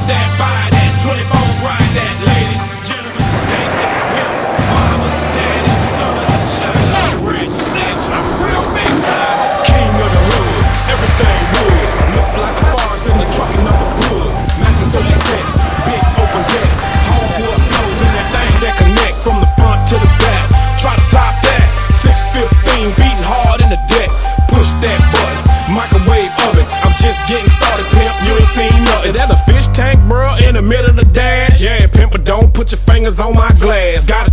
that, buy that, 24s ride that, ladies, gentlemen, gangsters, pimps, mamas, daddies, slummers, shut rich snitch, I'm real big time, king of the hood, everything wood, look like a forest in the trucking of a wood, matches to the set, big open deck, hardwood blows in that thing that connect from the front to the back, try to top that, 615 beating hard in the deck, push that button, microwave oven, I'm just getting started, pimp, you ain't seen nothing. That a fish tank, bro, in the middle of the dash. Yeah, pimp, but don't put your fingers on my glass. Got